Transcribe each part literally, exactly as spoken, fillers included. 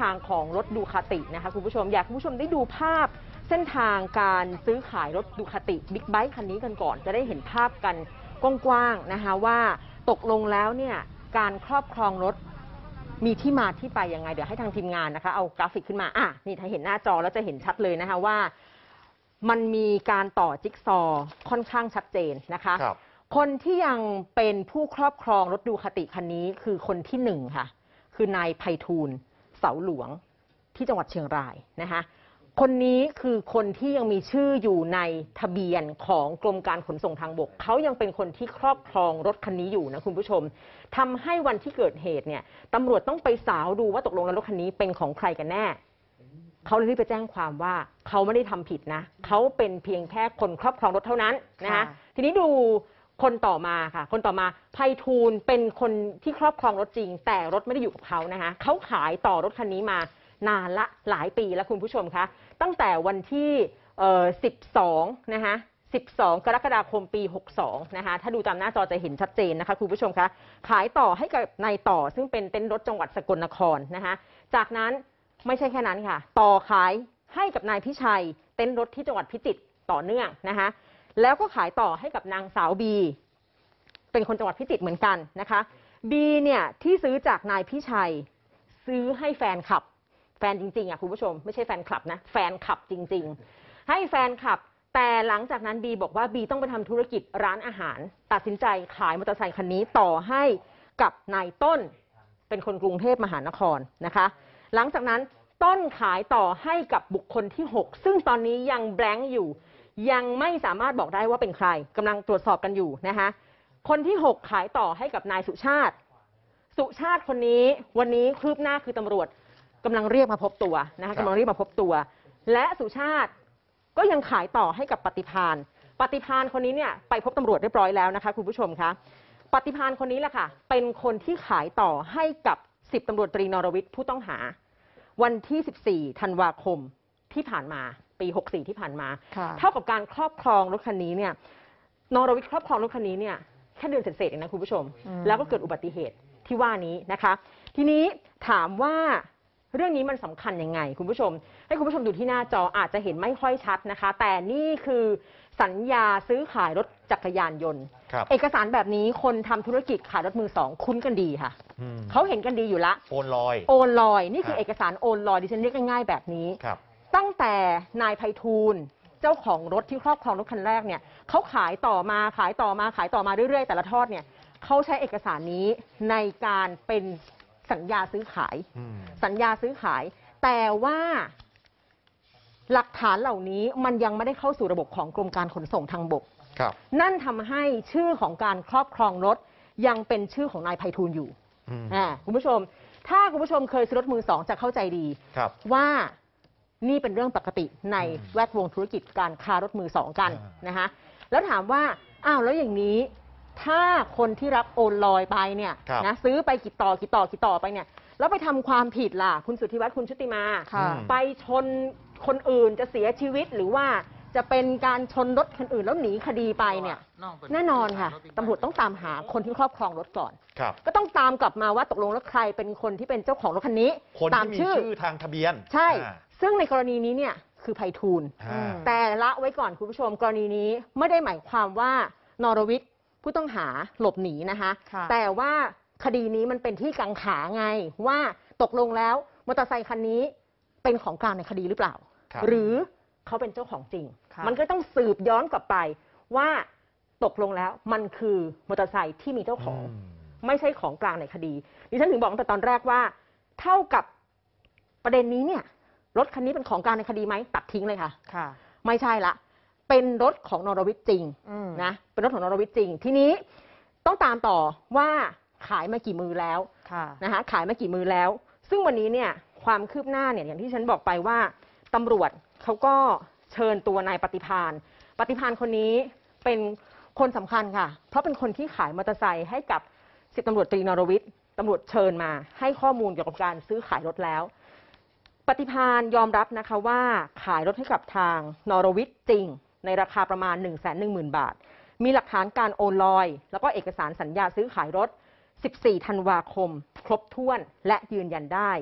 ทางของรถดูคาตินะคะคุณผู้ชมอยากให้คุณผู้ชมได้ดูภาพเส้นทางการซื้อขายรถดูคาติบิ๊กไบค์คันนี้กันก่อนจะได้เห็นภาพกันกว้างๆนะคะว่าตกลงแล้วเนี่ยการครอบครองรถมีที่มาที่ไปยังไงเดี๋ยวให้ทางทีมงานนะคะเอากราฟิกขึ้นมาอ่ะนี่ถ้าเห็นหน้าจอแล้วจะเห็นชัดเลยนะคะว่ามันมีการต่อจิ๊กซอว์ค่อนข้างชัดเจนนะคะคคนที่ยังเป็นผู้ครอบครองรถดูคาติคันนี้คือคนที่หนึ่งค่ะคือนายไพฑูรย์เสาหลวงที่จังหวัดเชียงรายนะคะคนนี้คือคนที่ยังมีชื่ออยู่ในทะเบียนของกรมการขนส่งทางบกเขายังเป็นคนที่ครอบครองรถคันนี้อยู่นะคุณผู้ชมทำให้วันที่เกิดเหตุเนี่ยตำรวจต้องไปสาวดูว่าตกลงแล้วรถคันนี้เป็นของใครกันแน่เขาเลยรีบไปแจ้งความว่าเขาไม่ได้ทำผิดนะเขาเป็นเพียงแค่คนครอบครองรถเท่านั้นนะคะทีนี้ดูคนต่อมาค่ะคนต่อมาไพฑูรย์เป็นคนที่ครอบครองรถจริงแต่รถไม่ได้อยู่กับเขานะคะเขาขายต่อรถคันนี้มานานละหลายปีแล้วคุณผู้ชมคะตั้งแต่วันที่สิบสองนะคะสิบสองกรกฎาคมปีหกสองนะคะถ้าดูตามหน้าจอจะเห็นชัดเจนนะคะคุณผู้ชมคะขายต่อให้กับนายต่อซึ่งเป็นเต็นท์รถจังหวัดสกลนครนะคะจากนั้นไม่ใช่แค่นั้นค่ะต่อขายให้กับนายพิชัยเต็นท์รถที่จังหวัดพิจิตรต่อเนื่องนะคะแล้วก็ขายต่อให้กับนางสาวบีเป็นคนจังหวัดพิจิตรเหมือนกันนะคะบีเนี่ยที่ซื้อจากนายพิชัยซื้อให้แฟนคลับแฟนจริงๆอ่ะคุณผู้ชมไม่ใช่แฟนคลับนะแฟนคลับจริงๆให้แฟนคลับแต่หลังจากนั้นบีบอกว่าบีต้องไปทำธุรกิจร้านอาหารตัดสินใจขายมอเตอร์ไซค์คันนี้ต่อให้กับนายต้นเป็นคนกรุงเทพมหานครนะคะหลังจากนั้นต้นขายต่อให้กับบุคคลที่หกซึ่งตอนนี้ยังแบงค์อยู่ยังไม่สามารถบอกได้ว่าเป็นใครกำลังตรวจสอบกันอยู่นะคะคนที่หกขายต่อให้กับนายสุชาติสุชาติคนนี้วันนี้คืบหน้าคือตำรวจกำลังเรียกมาพบตัวนะคะกำลังเรียกมาพบตัวและสุชาติก็ยังขายต่อให้กับปฏิภาณปฏิภาณคนนี้เนี่ยไปพบตำรวจเรียบร้อยแล้วนะคะคุณผู้ชมคะปฏิภาณคนนี้แหละค่ะเป็นคนที่ขายต่อให้กับสิบตำรวจตรีนรวิทย์ผู้ต้องหาวันที่สิบสี่ธันวาคมที่ผ่านมาปีหกสี่ที่ผ่านมาเท่ากับการครอบครองรถคันนี้เนี่ยนรวิทย์ครอบครองรถคันนี้เนี่ยแค่เดือนเศษๆเองนะคุณผู้ชมแล้วก็เกิดอุบัติเหตุที่ว่านี้นะคะทีนี้ถามว่าเรื่องนี้มันสำคัญยังไงคุณผู้ชมให้คุณผู้ชมดูที่หน้าจออาจจะเห็นไม่ค่อยชัดนะคะแต่นี่คือสัญญาซื้อขายรถจักรยานยนต์เอกสารแบบนี้คนทำธุรกิจขายรถมือสองคุ้นกันดีค่ะเขาเห็นกันดีอยู่ละโอนลอยโอนลอยนี่คือเอกสารโอนลอยดิฉันเรียกง่ายๆแบบนี้ตั้งแต่นายไพฑูรย์เจ้าของรถที่ครอบครองรถคันแรกเนี่ยเขาขายต่อมาขายต่อมาขายต่อมาเรื่อยๆแต่ละทอดเนี่ยเขาใช้เอกสารนี้ในการเป็นสัญญาซื้อขายสัญญาซื้อขายแต่ว่าหลักฐานเหล่านี้มันยังไม่ได้เข้าสู่ระบบของกรมการขนส่งทางบกนั่นทำให้ชื่อของการครอบครองรถยังเป็นชื่อของนายไพฑูรย์อยู่คุณผู้ชมถ้าคุณผู้ชมเคยซื้อรถมือสองจะเข้าใจดีว่านี่เป็นเรื่องปกติในแวดวงธุรกิจการค้ารถมือสองกันนะคะแล้วถามว่าอ้าวแล้วอย่างนี้ถ้าคนที่รับโอนลอยไปเนี่ยนะซื้อไปกี่ต่อกี่ต่อกี่ต่อไปเนี่ยแล้วไปทำความผิดล่ะคุณสุทธิวัฒน์คุณชุติมาไปชนคนอื่นจะเสียชีวิตหรือว่าจะเป็นการชนรถคนอื่นแล้วหนีคดีไปเนี่ยแน่นอนค่ะตำรวจต้องตามหาคนที่ครอบครองรถก่อนก็ต้องตามกลับมาว่าตกลงแล้วใครเป็นคนที่เป็นเจ้าของรถคันนี้ตามชื่อทางทะเบียนใช่ซึ่งในกรณีนี้เนี่ยคือไพฑูรย์แต่ละไว้ก่อนคุณผู้ชมกรณีนี้ไม่ได้หมายความว่านรวิทย์ผู้ต้องหาหลบหนีนะคะแต่ว่าคดีนี้มันเป็นที่กังขาไงว่าตกลงแล้วมอเตอร์ไซค์คันนี้เป็นของกลางในคดีหรือเปล่าหรือเขาเป็นเจ้าของจริงมันก็ต้องสืบย้อนกลับไปว่าตกลงแล้วมันคือมอเตอร์ไซค์ที่มีเจ้าของไม่ใช่ของกลางในคดีดิฉันถึงบอกตั้งแต่ตอนแรกว่าเท่ากับประเด็นนี้เนี่ยรถคันนี้เป็นของกลางในคดีไหมตัดทิ้งเลยค่ะไม่ใช่ละเป็นรถของนรวิทย์จริงนะเป็นรถของนรวิทย์จริงทีนี้ต้องตามต่อว่าขายมากี่มือแล้วนะคะขายมากี่มือแล้วซึ่งวันนี้เนี่ยความคืบหน้าเนี่ยอย่างที่ฉันบอกไปว่าตำรวจเขาก็เชิญตัวนายปฏิภาณปฏิภาณคนนี้เป็นคนสำคัญค่ะเพราะเป็นคนที่ขายมอเตอร์ไซค์ให้กับสิบตำรวจตรีนรวิทย์ตำรวจเชิญมาให้ข้อมูลเกี่ยวกับการซื้อขายรถแล้วปฏิภาณยอมรับนะคะว่าขายรถให้กับทางนรวิทย์จริงในราคาประมาณ หนึ่งแสนหนึ่งหมื่น บาทมีหลักฐานการโอนลอยแล้วก็เอกสารสัญญาซื้อขายรถสิบสี่ธันวาคมครบถ้วนและยืนยันได้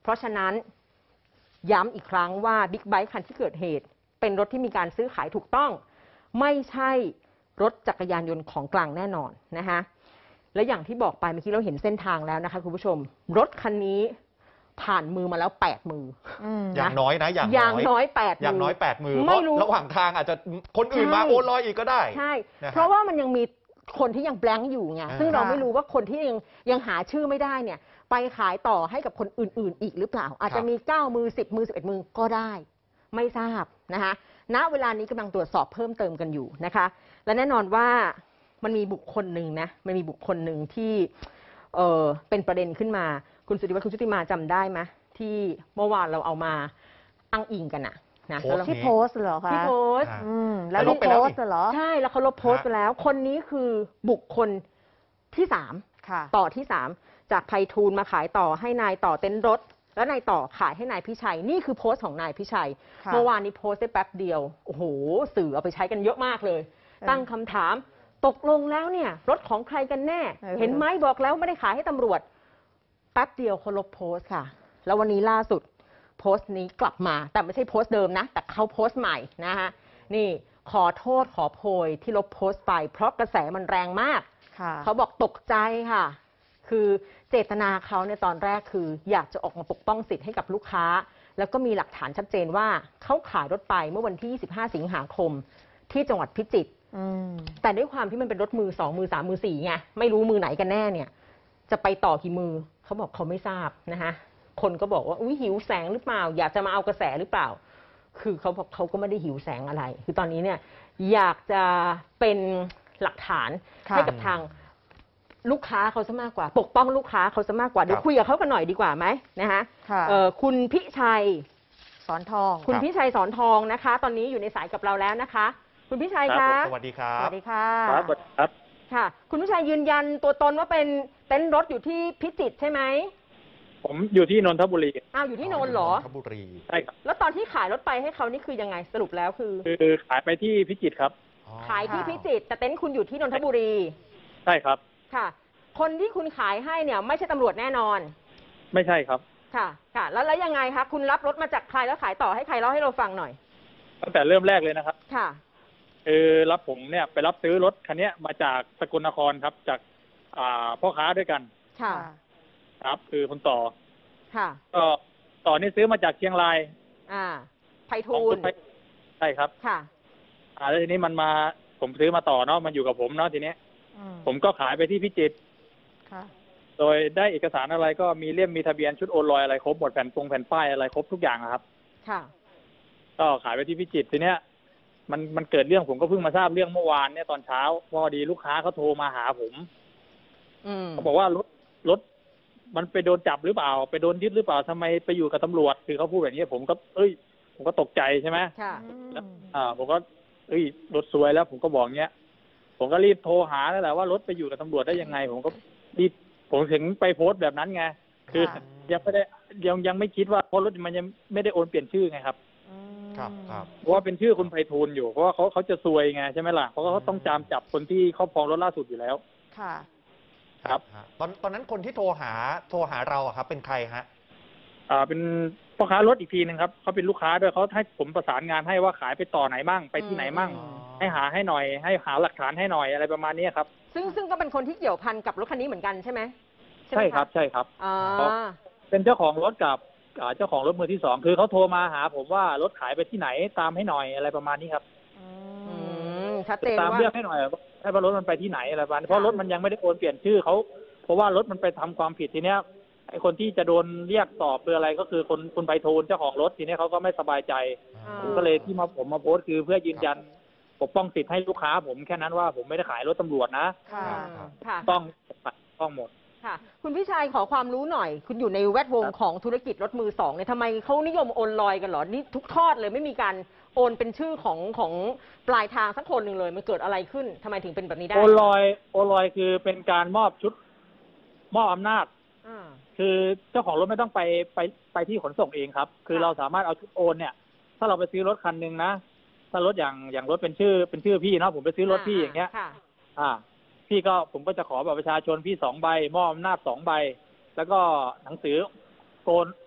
เพราะฉะนั้นย้ำอีกครั้งว่าบิ๊กไบค์คันที่เกิดเหตุเป็นรถที่มีการซื้อขายถูกต้องไม่ใช่รถจักรยานยนต์ของกลางแน่นอนนะคะและอย่างที่บอกไปเมื่อกี้เราเห็นเส้นทางแล้วนะคะคุณผู้ชมรถคันนี้ผ่านมือมาแล้วแปดมืออย่างน้อยนะอย่างอย่างน้อยแปดมืออย่างน้อยแปดมือไม่รู้เพราะระหว่างทางอาจจะคนอื่นมาโอนลอยอีกก็ได้ใช่นะฮะเพราะว่ามันยังมีคนที่ยังแบงค์อยู่ไงอ่าซึ่งเราไม่รู้ว่าคนที่ยังยังหาชื่อไม่ได้เนี่ยไปขายต่อให้กับคนอื่นๆอีกหรือเปล่า อาจจะมีเก้ามือสิบมือสิบเอ็ดมือก็ได้ไม่ทราบนะคะณเวลานี้กำลังตรวจสอบเพิ่มเติมกันอยู่นะคะและแน่นอนว่ามันมีบุคคลหนึ่งนะมันมีบุคคลหนึ่งที่เออเป็นประเด็นขึ้นมาคุณสุริวัฒน์คุณชุติมาจำได้ไหมที่เมื่อวานเราเอามาอ้างอิงกันอะนะโพสต์แล้วนี้ที่โพสต์เหรอคะที่โพสต์อ่าอืมแล้วแต่ลลบบ ไปแล้วโพนี่สต์เหรอใช่แล้วเขาลบโพสต์ไปแล้ว คนนี้คือบุคคลที่สามค่ะต่อที่สามจากไพฑูรย์มาขายต่อให้นายต่อเต็นท์รถ แล้วนายต่อขายให้นายพิชัย นี่คือโพสต์ของนายพิชัยค่ะเมื่อวานนี้โพสต์ได้แป๊บเดียวโอ้โหสื่อเอาไปใช้กันเยอะมากเลยเออตั้งคำถามตกลงแล้วเนี่ยรถของใครกันแน่เออเห็นไหมบอกแล้วไม่ได้ขายให้ตำรวจแป๊บเดียวเขาลบโพสต์ค่ะ แล้ววันนี้ล่าสุดโพสต์นี้กลับมาแต่ไม่ใช่โพสต์เดิมนะแต่เขาโพสต์ใหม่นะคะนี่ขอโทษขอโพยที่ลบโพสต์ไปเพราะกระแสมันแรงมากค่ะเขาบอกตกใจค่ะ คือเจตนาเขาในตอนแรกคืออยากจะออกมาปกป้องสิทธิ์ให้กับลูกค้า แล้วก็มีหลักฐานชัดเจนว่าเขาขายรถไปเมื่อวันที่ยี่สิบห้าสิงหาคมที่จังหวัดพิจิตรอืมแต่ด้วยความที่มันเป็นรถมือสองมือสามมือสี่ไงไม่รู้มือไหนกันแน่เนี่ย จะไปต่อกี่มือเขาบอกเขาไม่ทราบนะคะคนก็บอกว่าอุ้ยหิวแสงหรือเปล่า อยากจะมาเอากระแสหรือเปล่า คือเขาบอกเขาก็ไม่ได้หิวแสงอะไร คือตอนนี้เนี่ยอยากจะเป็นหลักฐานค่ะให้กับทางลูกค้าเขาซะมากกว่า ปกป้องลูกค้าเขาซะมากกว่าเดี๋ยวคุยกับเขากันหน่อยดีกว่าไหมนะคะค่ะเอ่อคุณพิชัยสอนทองคุณครับพิชัยสอนทองนะคะ ตอนนี้อยู่ในสายกับเราแล้วนะคะ คุณพิชัยครัคะบสวัสดีครัสบวัสดีค่ะครับสวัสดีครับค่ะ คุณพิชัยยืนยันตัวตนว่าเป็นเต็นท์รถอยู่ที่พิจิตรใช่ไหมผมอยู่ที่นนทบุรีอ้าวอยู่ที่โนนท์เหรอนนทบุรีใช่ครับแล้วตอนที่ขายรถไปให้เขานี่คือยังไงสรุปแล้วคือคือขายไปที่พิจิตรครับอ๋อขายที่พิจิตรแต่เต็นท์คุณอยู่ที่นนทบุรีใช่ครับค่ะ คนที่คุณขายให้เนี่ยไม่ใช่ตำรวจแน่นอนไม่ใช่ครับค่ะ ค่ะ แล้วแล้วยังไงคะคุณรับรถมาจากใครแล้วขายต่อให้ใครเล่าให้เราฟังหน่อยตั้งแต่เริ่มแรกเลยนะครับค่ะคือรับผมเนี่ยไปรับซื้อรถคันเนี้ยมาจากสกลนครครับ จากอ่าพ่อค้าด้วยกันค่ะครับ คือคุณต่อค่ะก็ต่อนี่ซื้อมาจากเชียงรายอ่าไพขฑูองรคุณย์ไพใช่ครับค่ะอ่าแล้วทีนี้มันมาผมซื้อมาต่อเนาะมันอยู่กับผมเนาะทีเนี้ยอืมผมก็ขายไปที่พิจิตรค่ะโดยได้เอกสารอะไรก็มีเล่มมีทะเบียนชุดโอนลอยอะไรครบหมดแผ่นปงแผ่นป้ายอะไรครบทุกอย่างอะครับค่ะก็ขายไปที่พิจิตรทีเนี้ยมันมันเกิดเรื่องผมก็เพิ่งมาทราบเรื่องเมื่อวานเนี่ยตอนเช้าพอดีลูกค้าเขาโทรมาหาผมอืมเขาบอกว่ารถรถมันไปโดนจับหรือเปล่า ไปโดนยึดหรือเปล่าทำไมไปอยู่กับตำรวจคือเขาพูดแบบนี้ผมก็เอ้ย ผมก็ตกใจใช่ไหมค่ะอืมอ่าผมก็เอ้ยรถซวยแล้ว ผมก็บอกเนี้ยผมก็รีบโทรหาแล้วแหละว่ารถไปอยู่กับตำรวจได้ยังไง ผมก็รีบผมถึงไปโพสต์แบบนั้นไงคือค่ะยังไม่ได้ยังยังไม่คิดว่าเพราะรถมันยังไม่ได้โอนเปลี่ยนชื่อไงครับอืมครับครับเพราะว่าเป็นชื่อคุณไพฑูรย์อยู่เพราะว่าเขาเขาจะซวยไงใช่ไหมล่ะเพราะว่าเขาต้องจามจับคนที่ครอบครองรถล่าสุดอยู่แล้วค่ะครับฮะตอนตอนนั้นคนที่โทรหาโทรหาเราอะครับ เป็นใครฮะอ่าเป็นพ่อค้ารถอีกทีหนึ่งครับเขาเป็นลูกค้าด้วยเขาให้ผมประสานงานให้ว่าขายไปต่อไหนมั่งไปที่ไหนมั่งอืมให้หาให้หน่อย ให้หาหลักฐานให้หน่อยอะไรประมาณนี้ครับซึ่งซึ่งก็เป็นคนที่เกี่ยวพันกับรถคันนี้เหมือนกันใช่ไหมไหมใช่ครับ ใช่ครับอ่าเป็นเจ้าของรถกับอ่าเจ้าของรถมือที่สองคือเขาโทรมาหาผมว่ารถขายไปที่ไหนตามให้หน่อยอะไรประมาณนี้ครับอือืมมชัดเจนตามว่าเรื่องให้หน่อยให้ว่ารถมันไปที่ไหนอะไรประมาณนี้เพราะรถมันยังไม่ได้โอนเปลี่ยนชื่อเขาเพราะว่ารถมันไปทำความผิดทีเนี้ยไอ้คนที่จะโดนเรียกสอบคืออะไรก็คือคนคุณไพฑูรย์เจ้าของรถทีเนี้ยเขาก็ไม่สบายใจอ่าผมก็เลยที่มาผมมาโพสต์คือเพื่อยืนยันปกป้องสิทธิ์ให้ลูกค้าผมแค่นั้นว่าผมไม่ได้ขายรถตำรวจนะค่ะอ่าค่ะต้องต้องหมดค่ะ คุณพี่ชัยขอความรู้หน่อย คุณอยู่ในแวดวงครับของธุรกิจรถมือสองเนี่ยทำไมเขานิยมโอนลอยกันเหรอ นี่ทุกทอดเลยไม่มีการโอนเป็นชื่อของของปลายทางสักคนหนึ่งเลย มันเกิดอะไรขึ้นทำไมถึงเป็นแบบนี้ได้โอนลอยโอนลอยคือเป็นการมอบชุดมอบอำนาจอ่าคือเจ้าของรถไม่ต้องไปไปไปที่ขนส่งเองครับ คือค่ะเราสามารถเอาชุดโอนเนี่ย ถ้าเราไปซื้อรถคันหนึ่งนะ ถ้ารถอย่างอย่างรถเป็นชื่อเป็นชื่อพี่เนาะผมไปซื้อรถพี่อย่างเงี้ยค่ะอ่า พี่ก็ผมก็จะขอบัตรประชาชนพี่สองใบมอบอำนาจสองใบ แล้วก็หนังสือโอน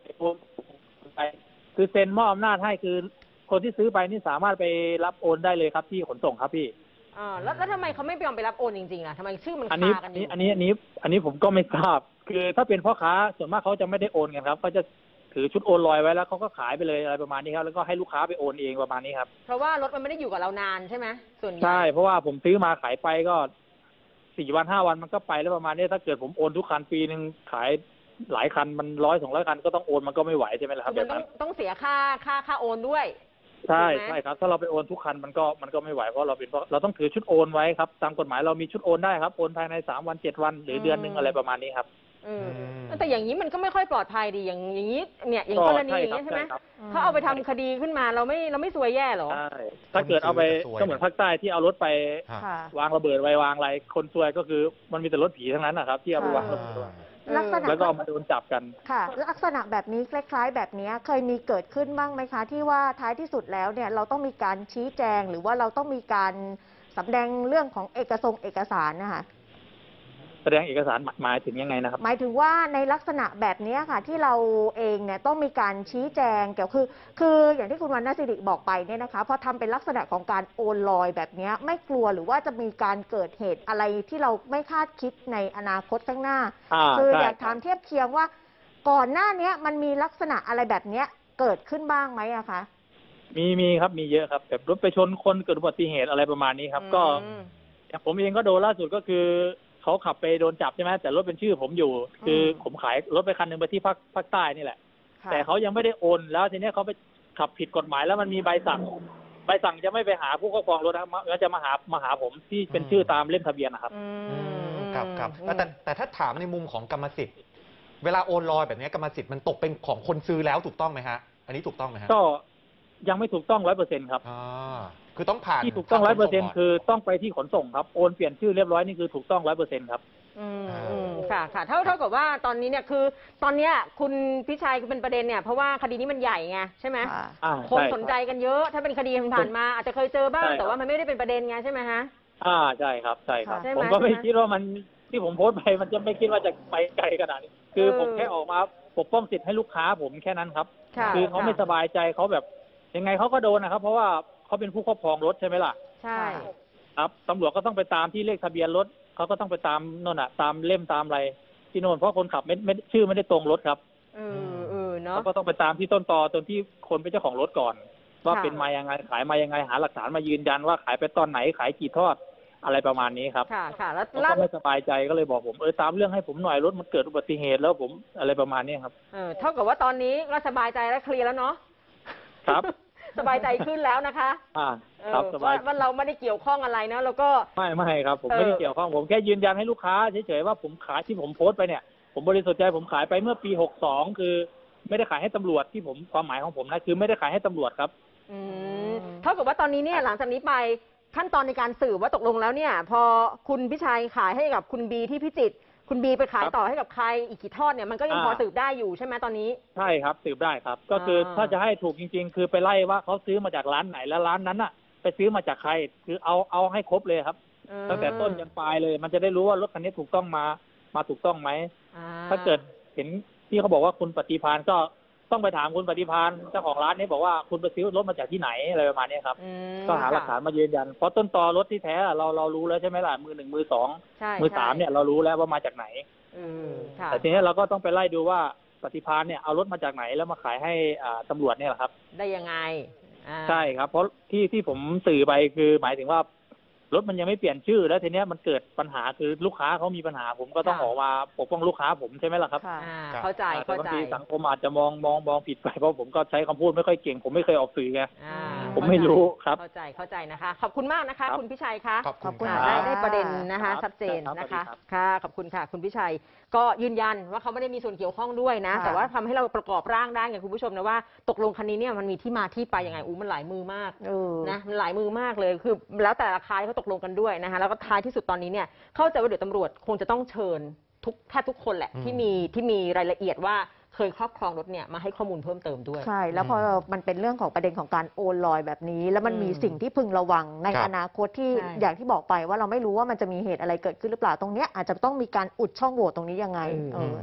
โอนไปคือเซ็นมอบอำนาจให้คือคนที่ซื้อไปนี่สามารถไปรับโอนได้เลยครับที่ขนส่งครับพี่อ่าแล้วแล้วทำไมเขาไม่ยอมไปรับโอนจริงๆล่ะทำไมชื่อมันอันนี้คากันอยู่อันนี้อันนี้อันนี้ผมก็ไม่ทราบ คือถ้าเป็นพ่อค้าส่วนมากเขาจะไม่ได้โอนกันครับเขาจะถือชุดโอนลอยไว้แล้วเขาก็ขายไปเลยอะไรประมาณนี้ครับแล้วก็ให้ลูกค้าไปโอนเองประมาณนี้ครับเพราะว่ารถมันไม่ได้อยู่กับเรานานใช่ไหมส่วนใหญ่ใช่เพราะว่าผมซื้อมาขายไปก็สี่วันห้าวันมันก็ไปแล้วประมาณนี้ถ้าเกิดผมโอนทุกคันปีหนึ่งขายหลายคันมันร้อยสองร้อยคันก็ต้องโอนมันก็ไม่ไหวใช่ไหมล่ะคคืรับอแบมันบต้องนั้นต้องเสียค่าค่าค่าโอนด้วยใช่ถูกไหมใช่ครับถ้าเราไปโอนทุกคันมันก็มันก็ไม่ไหวเพราะเราเป็นเพราะเราต้องถือชุดโอนไว้ครับตามกฎหมายเรามีชุดโอนได้ครับโอนภายในสามวันเจ็ดวันหรือเดือนหนึ่งอะไรประมาณนี้ครับเออแต่อย่างนี้มันก็ไม่ค่อยปลอดภัยดีอย่างอย่างนี้เนี่ยอย่างกรณีอย่างนี้ใช่ไหมครับเขาเอาไปทำคดีขึ้นมาเราไม่เราไม่ซวยแย่หรอใช่ถ้าเกิดเอาไปก็เหมือนภาคใต้ที่เอารถไปค่ะวางระเบิดไว้วางอะไรคนซวยก็คือมันมีแต่รถผีทั้งนั้นนะครับที่เอาไปวางระเบิดไว้ลักษณะแล้วก็เอามาโดนจับกันค่ะ ลักษณะแบบนี้คล้ายๆ แบบนี้เคยมีเกิดขึ้นบ้างไหมคะ ที่ว่าท้ายที่สุดแล้วเนี่ยเราต้องมีการชี้แจงหรือว่าเราต้องมีการสำแดงเรื่องของเอกสงค์เอกสารนะคะแสดงเอกสารหมายถึงยังไงนะครับหมายถึงว่าในลักษณะแบบนี้ค่ะที่เราเองเนี่ยต้องมีการชี้แจงเกี่ยวคือ คืออย่างที่คุณวรรณสิริบอกไปเนี่ยนะคะพอทำเป็นลักษณะของการโอนลอยแบบนี้ไม่กลัวหรือว่าจะมีการเกิดเหตุอะไรที่เราไม่คาดคิดในอนาคตข้างหน้าอ่าคือใช่อยากถามเทียบเคียงว่าก่อนหน้านี้มันมีลักษณะอะไรแบบนี้เกิดขึ้นบ้างไหมอะคะมีมีครับมีเยอะครับแบบรถไปชนคนเกิดอุบัติเหตุอะไรประมาณนี้ครับ ก็อืมอย่างผมเองก็โดนล่าสุดก็คือเขาขับไปโดนจับใช่ไหมแต่รถเป็นชื่อผมอยู่ คือผมขายรถไปคันหนึ่งไปที่ภาคภาคใต้นี่แหละค่ะแต่เขายังไม่ได้โอนแล้วทีนี้เขาไปขับผิดกฎหมายแล้วมันมีใบสั่งใบสั่งจะไม่ไปหาผู้ครอบครองรถนะครับมันจะมาหามาหาผมที่เป็นชื่อตามเล่มทะเบียนนะครับอือืมมครับครับแต่แต่แต่ถ้าถามในมุมของกรรมสิทธิ์ เวลาโอนลอยแบบนี้กรรมสิทธิ์มันตกเป็นของคนซื้อแล้วถูกต้องไหมฮะ อันนี้ถูกต้องไหมฮะก็ยังไม่ถูกต้องร้อยเปอร์เซ็นต์ครับอ่าคือต้องผ่านที่ถูกต้องร้อยเปอร์เซ็นต์คือต้องไปที่ขนส่งครับโอนเปลี่ยนชื่อเรียบร้อยนี่คือถูกต้องร้อยเปอร์เซ็นต์ครับอืมอ่าอืมค่ะค่ะเท่าเท่ากับว่าตอนนี้เนี่ยคือ ตอนเนี้ยคุณพิชัยเป็นประเด็นเนี่ยเพราะว่าคดีนี้มันใหญ่ไงใช่ไหมค่ะอ่าคนช่สนใจกันเยอะ ถ้าเป็นคดีผ่านๆมาอาจจะเคยเจอบ้างใช่ครับแต่ว่ามันไม่ได้เป็นประเด็นไงใช่ไหมฮะอ่าใช่ครับใช่ครับใช่ไหมผมก็ไม่ใช่ไหมคิดว่ามันที่ผมโพสต์ไปมันจะไม่คิดว่าจะไปไกลขนาดนี้ คือเออผมแค่ออกมาปกป้องสิทธิ์ให้ลูกค้าผมแค่นั้นครับค่ะคือเขาไม่ค่ะสบายใจเขาแบบยังไงเขาก็โดนนะครับ เพราะว่าเขาเป็นผู้ครอบครองรถใช่ไหมล่ะใช่ครับตำรวจก็ต้องไปตามที่เลขทะเบียนรถเขาก็ต้องไปตามโน่นอ่ะตามเล่มตามอะไรที่โน่นเพราะคนขับไม่ไม่ชื่อไม่ได้ตรงรถครับเออเออเนาะเขาก็ต้องไปตามที่ต้นตอตอนที่คนเป็นเจ้าของรถก่อน ว่าค่ะเป็นมายังไงขายมายังไงหาหลักฐานมายืนยันว่าขายไปตอนไหนขายกี่ทอดอะไรประมาณนี้ครับค่ะค่ะแล้วเขาล่าก็ไม่สบายใจก็เลยบอกผมเออตามเรื่องให้ผมหน่อยรถมันเกิดอุบัติเหตุแล้วผมอะไรประมาณนี้ครับเออเท่ากับว่าตอนนี้ก็สบายใจและเคลียร์แล้วเนาะครับสบายใจขึ้นแล้วนะคะอ่าเออครับสบายว่าว่าเราไม่ได้เกี่ยวข้องอะไรนะแล้วก็ไม่ไม่ครับ ผมเออไม่ได้เกี่ยวข้องผมแค่ยืนยันให้ลูกค้าเฉยๆว่าผมขายที่ผมโพสต์ไปเนี่ย ผมบริสุทธิ์ใจผมขายไปเมื่อปีหกสองคือ ไม่ได้ขายให้ตำรวจที่ผมความหมายของผมนะคือไม่ได้ขายให้ตำรวจครับอืมเท่ากับว่าตอนนี้เนี่ยหลังจากนี้ไปขั้นตอนในการสืบว่าตกลงแล้วเนี่ย พอคุณพิชัยขายให้กับคุณบีที่พิจิตรคุณบีไปขายครับต่อให้กับใครอีกกี่ทอดเนี่ยมันก็ยังอ่าพอสืบได้อยู่ใช่ไหมตอนนี้ใช่ครับสืบได้ครับ ก็คืออา ถ้าจะให้ถูกจริง ๆ คือไปไล่ว่าเขาซื้อมาจากร้านไหนแล้วร้านนั้นน่ะ ไปซื้อมาจากใคร คือเอาเอาให้ครบเลยครับเออตั้งแต่ต้นยันปลายเลย มันจะได้รู้ว่ารถคันนี้ถูกต้องมามาถูกต้องไหมอ่ถ้าเกิดเห็นที่เขาบอกว่าคุณปฏิพานก็ต้องไปถามคุณปฏิพานเจ้าของร้านนี้บอกว่าคุณไปซื้อรถมาจากที่ไหนอะไรประมาณนี้ครับอืมก็หาหลักฐานค่ะมายืนยันเพราะต้นตอรถที่แท้เราเรารู้แล้วใช่ไหมล่ะมือหนึ่งมือสองใช่มือสามเนี่ยเรารู้แล้วว่ามาจากไหนอืมค่ะแต่ทีนี้เราก็ต้องไปไล่ดูว่าปฏิพานเนี่ยเอารถมาจากไหนแล้วมาขายให้อ่าตำรวจเนี่ยแหละครับได้ยังไงอ่าใช่ครับ เพราะที่ที่ผมสื่อไปคือหมายถึงว่ารถมันยังไม่เปลี่ยนชื่อ แล้วทีเนี้ยมันเกิดปัญหาคือลูกค้าเขามีปัญหา ผมก็ต้องออกมาปกป้องลูกค้าผมใช่ไหมล่ะครับค่ะอ่าครับเข้าใจแต่เข้าบางใจทีสังคมอาจจะมองมองมองผิดไปเพราะผมก็ใช้คำพูดไม่ค่อยเก่ง ผมไม่เคยออกสื่อไงอ่าผมไม่รู้ครับเข้าใจเข้าใจนะคะ ขอบคุณมากนะคะครับคุณพิชัยคะขอบคุณขอบคุณคอ่ารับได้ได้ประเด็นนะคะครับชัดเจนครับนะคะสวัสดีครับค่ะขอบคุณค่ะ คุณพิชัยก็ยืนยันว่าเขาไม่ได้มีส่วนเกี่ยวข้องด้วยนะค่ะแต่ว่าทำให้เราประกอบร่างได้ไงคุณผู้ชมนะว่าตกลงคันนี้เนี่ยมันมีที่มาที่ไปยังไงอู้มันหลายมือมากเออนะมันหลายมือมากเลยคือแล้วแต่ราคาที่เขาตกลงกันด้วยนะคะแล้วก็ท้ายที่สุดตอนนี้เนี่ยเข้าใจว่าเดี๋ยวตำรวจคงจะต้องเชิญทุกแทบทุกคนแหละอืมที่มีที่มีรายละเอียดว่าเคยครอบครองรถเนี่ยมาให้ข้อมูลเพิ่มเติมด้วยใช่ แล้วพอมันเป็นเรื่องของประเด็นของการโอนลอยแบบนี้ แล้วมันมีอืมสิ่งที่พึงระวังในครับอนาคตที่ใช่อย่างที่บอกไปว่าเราไม่รู้ว่ามันจะมีเหตุอะไรเกิดขึ้นหรือเปล่าตรงเนี้ยอาจจะต้องมีการอุดช่องโหว่ตรงนี้ยังไงอืมเออ